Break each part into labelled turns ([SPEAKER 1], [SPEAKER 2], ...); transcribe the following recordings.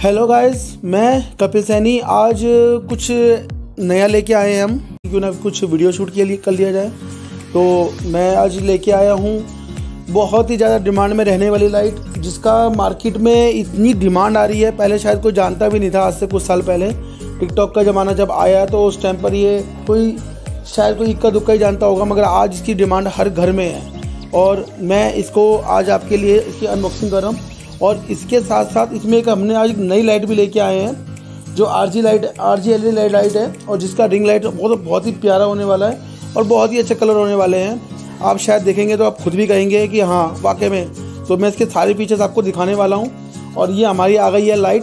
[SPEAKER 1] Hello guys, मैं कपिल सैनी। आज कुछ नया लेके आए हैं हम, क्यों ना कुछ वीडियो शूट के लिए कर लिया जाए। तो मैं आज लेके आया हूँ बहुत ही ज़्यादा डिमांड में रहने वाली लाइट, जिसका मार्केट में इतनी डिमांड आ रही है, पहले शायद कोई जानता भी नहीं था। आज से कुछ साल पहले टिकटॉक का ज़माना जब आया तो उस टाइम पर ये शायद कोई इक्का दुक्का ही जानता होगा, मगर आज इसकी डिमांड हर घर में है। और मैं इसको आज आपके लिए इसकी अनबॉक्सिंग कर रहा हूँ। और इसके साथ साथ इसमें एक हमने आज नई लाइट भी लेके आए हैं, जो आरजी एलईडी लाइट है, और जिसका रिंग लाइट बहुत ही प्यारा होने वाला है और बहुत ही अच्छे कलर होने वाले हैं। आप शायद देखेंगे तो आप खुद भी कहेंगे कि हाँ वाकई में। तो मैं इसके सारे फीचर्स आपको दिखाने वाला हूँ। और ये हमारी आ गई है लाइट,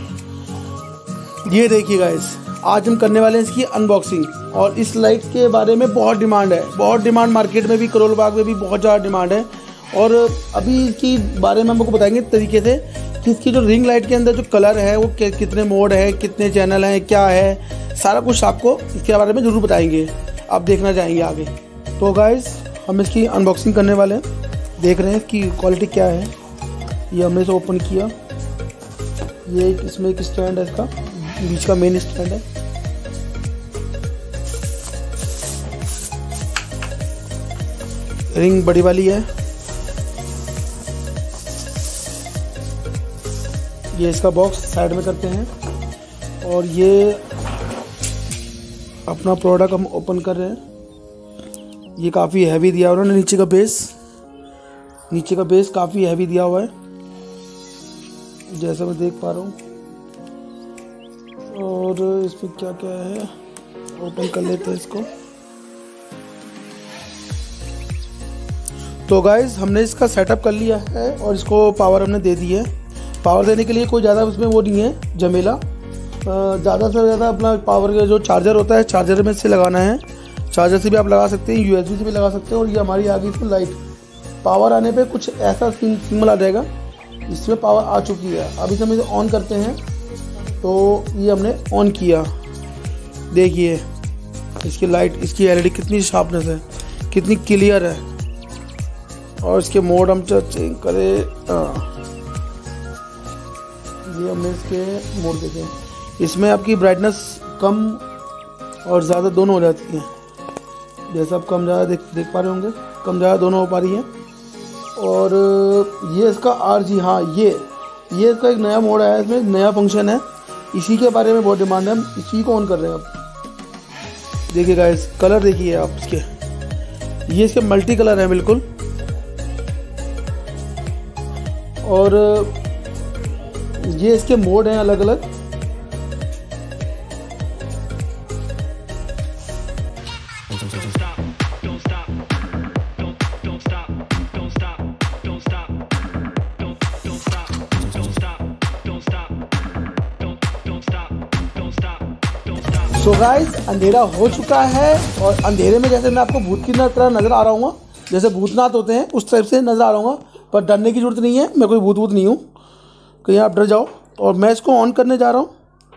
[SPEAKER 1] ये देखिए गाइस, आज हम करने वाले हैं इसकी अनबॉक्सिंग। और इस लाइट के बारे में बहुत डिमांड है, बहुत डिमांड मार्केट में भी, करोल बाग में भी बहुत ज़्यादा डिमांड है। और अभी इसकी बारे में हम आपको बताएंगे तरीके से कि इसकी जो रिंग लाइट के अंदर जो कलर है वो कितने मोड है, कितने चैनल हैं, क्या है, सारा कुछ आपको इसके बारे में ज़रूर बताएंगे। आप देखना चाहेंगे आगे। तो गाइस, हम इसकी अनबॉक्सिंग करने वाले हैं। देख रहे हैं इसकी क्वालिटी क्या है। ये हमने इसे ओपन किया। ये इसमें एक स्टैंड है, इसका बीच का मेन स्टैंड है। रिंग बड़ी वाली है। ये इसका बॉक्स साइड में करते हैं और ये अपना प्रोडक्ट हम ओपन कर रहे हैं। ये काफ़ी हैवी दिया हुआ है, नीचे का बेस काफ़ी हैवी दिया हुआ है, जैसा मैं देख पा रहा हूँ। और इसमें क्या क्या है, ओपन कर लेते हैं इसको। तो गाइस, हमने इसका सेटअप कर लिया है और इसको पावर हमने दे दी है। पावर देने के लिए कोई ज़्यादा उसमें वो नहीं है झमेला। ज़्यादा से ज़्यादा अपना पावर का जो चार्जर होता है, चार्जर में से लगाना है। चार्जर से भी आप लगा सकते हैं, यूएसबी से भी लगा सकते हैं। और ये हमारी आ गई इसमें लाइट। पावर आने पे कुछ ऐसा सिग्नल आ जाएगा, इसमें पावर आ चुकी है। अभी से हम इसे ऑन करते हैं। तो ये हमने ऑन किया। देखिए इसकी लाइट, इसकी एलईडी कितनी शार्पनेस है, कितनी क्लियर है। और इसके मोड हम चेंज करें, ये हमने इसके मोड देखे। इसमें आपकी ब्राइटनेस कम और ज़्यादा दोनों हो जाती है। जैसा आप कम ज़्यादा देख पा रहे होंगे, कम ज़्यादा दोनों हो पा रही है। और ये इसका आरजी, हाँ ये इसका एक नया मोड आया है, इसमें नया फंक्शन है। इसी के बारे में बहुत डिमांड है, हम इसी को ऑन कर रहे हैं अब। देखिए गाइस, कलर देखिए आप इसके, ये इसके मल्टी कलर है बिल्कुल। और ये इसके मोड हैं अलग अलग। सो गाइस, अंधेरा हो चुका है और अंधेरे में जैसे मैं आपको भूत की तरह नजर आ रहा हूँ, जैसे भूतनाथ होते हैं उस टाइप से नजर आ रहा हूँ। पर डरने की जरूरत नहीं है, मैं कोई भूत नहीं हूँ कहीं आप डर जाओ। और मैं इसको ऑन करने जा रहा हूँ।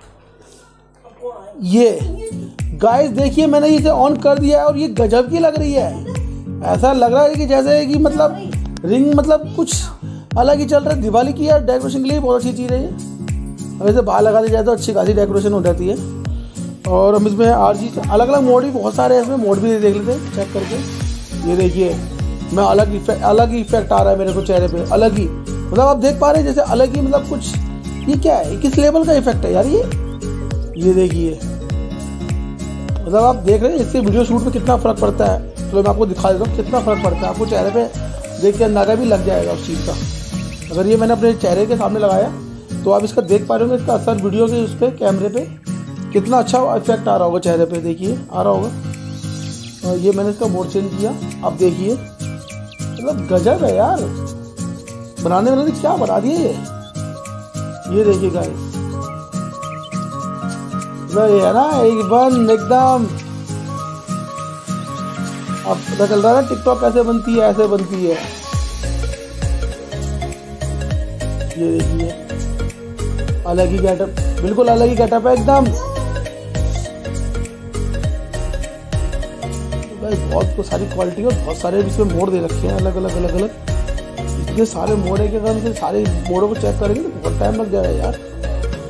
[SPEAKER 1] ये गाइस देखिए, मैंने इसे ऑन कर दिया है और ये गजब की लग रही है। ऐसा लग रहा है कि जैसे कि मतलब रिंग मतलब कुछ अलग ही चल रहा है। दिवाली की यार डेकोरेशन के लिए बहुत अच्छी चीज़ है ये। अब इसे बाहर लगा दी जाए तो अच्छी खासी डेकोरेशन हो जाती है। और हम इसमें आरजी अलग अलग मोड भी बहुत सारे हैं, इसमें मोड भी देख लेते हैं चेक करके। ये देखिए, मैं अलग ही इफेक्ट आ रहा है मेरे को चेहरे पे, अलग ही। मतलब आप देख पा रहे हैं जैसे अलग ही, मतलब कुछ ये क्या है, किस लेवल का इफेक्ट है यार ये देखिए। मतलब आप देख रहे हैं इससे वीडियो शूट में कितना फ़र्क पड़ता है। तो मैं आपको दिखा देता हूँ कितना फ़र्क पड़ता है। आपको चेहरे पे देख के अंदाजा भी लग जाएगा उस चीज़ का। अगर ये मैंने अपने चेहरे के सामने लगाया तो आप इसका देख पा रहे होंगे, इसका असर वीडियो के उस पर कैमरे पे कितना अच्छा इफेक्ट आ रहा होगा चेहरे पे। देखिए आ रहा होगा। और ये मैंने इसका मोड चेंज किया, आप देखिए। मतलब गजब है यार, बनाने वाले ने क्या बना दिया ये देखिए गाइस। ये है ना एकदम अब पता चल रहा है ना टिकटॉक कैसे बनती है, ऐसे बनती है। ये देखिए, अलग ही गेटअप, बिल्कुल अलग ही गेटअप है एकदम। बहुत सारी क्वालिटी और बहुत सारे इसमें मोड दे रखे हैं अलग अलग। इतने सारे मोड है कि अगर हम सारे मोडों को चेक करेंगे तो बहुत टाइम लग जाएगा यार।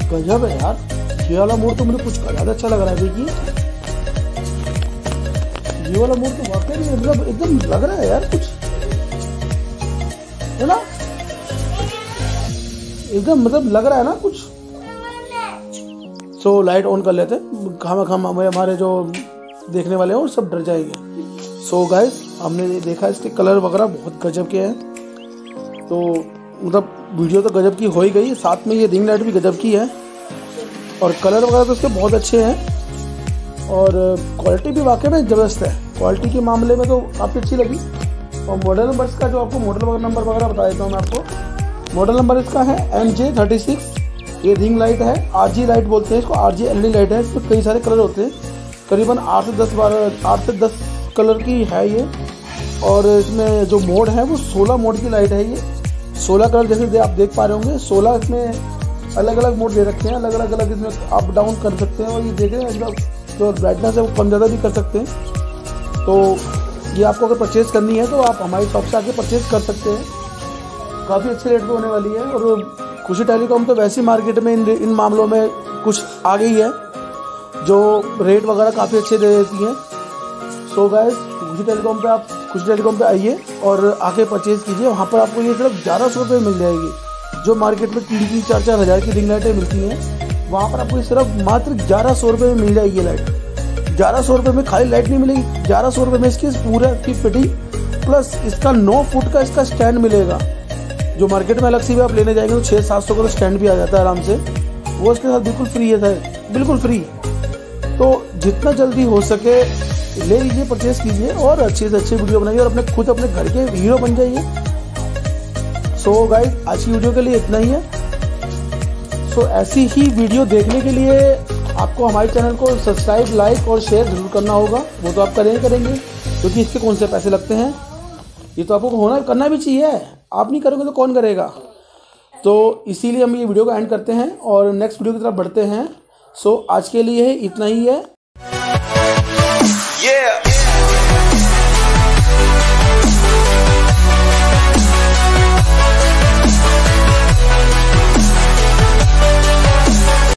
[SPEAKER 1] गजब है यार, ये वाला मोड तो मुझे कुछ ज़्यादा अच्छा लग रहा है। देखिए ये वाला मोड तो वाकई में मतलब एकदम लग रहा है यार कुछ, है ना, एकदम मतलब लग रहा है ना कुछ। सो लाइट ऑन कर लेते हैं, हमारे जो देखने वाले हैं वो सब डर जाएंगे। सो गाइस हमने देखा इसके कलर वगैरह बहुत गजब के हैं, तो मतलब वीडियो तो गजब की हो ही गई, साथ में ये रिंग लाइट भी गजब की है और कलर वगैरह तो इसके बहुत अच्छे हैं और क्वालिटी भी वाकई में ज़बरदस्त है। क्वालिटी के मामले में तो काफ़ी अच्छी लगी। और मॉडल नंबर इसका जो आपको मॉडल नंबर वगैरह बता देता हूँ मैं आपको। मॉडल नंबर इसका है MJ36। ये रिंग लाइट है, RG लाइट बोलते हैं इसको, RG LED लाइट है। इसमें कई सारे कलर होते हैं, करीबन 8 से 10 कलर की है ये। और इसमें जो मोड है वो 16 मोड की लाइट है ये। 16 कलर जैसे आप देख पा रहे होंगे, 16 इसमें अलग अलग मोड दे रखे हैं, अलग अलग इसमें अप डाउन कर सकते हैं। और ये देख रहे हैं इसका जो ब्राइटनेस है वो कम ज़्यादा भी कर सकते हैं। तो ये आपको अगर परचेज़ करनी है तो आप हमारी शॉप से आके परचेज़ कर सकते हैं, काफ़ी अच्छे रेट पे होने वाली है। और खुशी टेलीकॉम तो वैसे मार्केट में इन मामलों में कुछ आगे ही है, जो रेट वगैरह काफ़ी अच्छे दे देती हैं। सो गाइस खुशी टेलीकॉम पे आइए और आके परचेज़ कीजिए। वहाँ पर आपको ये सिर्फ 1100 रुपये मिल जाएगी। जो मार्केट में 3-3, 4-4 हज़ार की रिंग लाइटें मिलती हैं, वहाँ पर आपको सिर्फ मात्र 1100 रुपये में मिल जाएगी ये लाइट। 1100 रुपये में खाली लाइट नहीं मिलेगी, 1100 रुपये में इसकी पूरा की फिटिंग प्लस इसका 9 फुट का इसका स्टैंड मिलेगा। जो मार्केट में अलग से भी आप लेने जाएंगे तो 600-700 का तो स्टैंड भी आ जाता है आराम से, वो इसके साथ बिल्कुल फ्री है सर, बिल्कुल फ्री। तो जितना जल्दी हो सके ले लीजिए, परचेज कीजिए और अच्छे से अच्छे वीडियो बनाइए और अपने घर के हीरो बन जाइए। सो गाइस आज की वीडियो के लिए इतना ही है। सो ऐसी ही वीडियो देखने के लिए आपको हमारे चैनल को सब्सक्राइब, लाइक और शेयर जरूर करना होगा। वो तो आप करेंगे क्योंकि इसके कौन से पैसे लगते हैं, ये तो आपको करना भी चाहिए। आप नहीं करोगे तो कौन करेगा। तो इसीलिए हम ये वीडियो को एंड करते हैं और नेक्स्ट वीडियो की तरफ बढ़ते हैं। सो आज के लिए इतना ही है।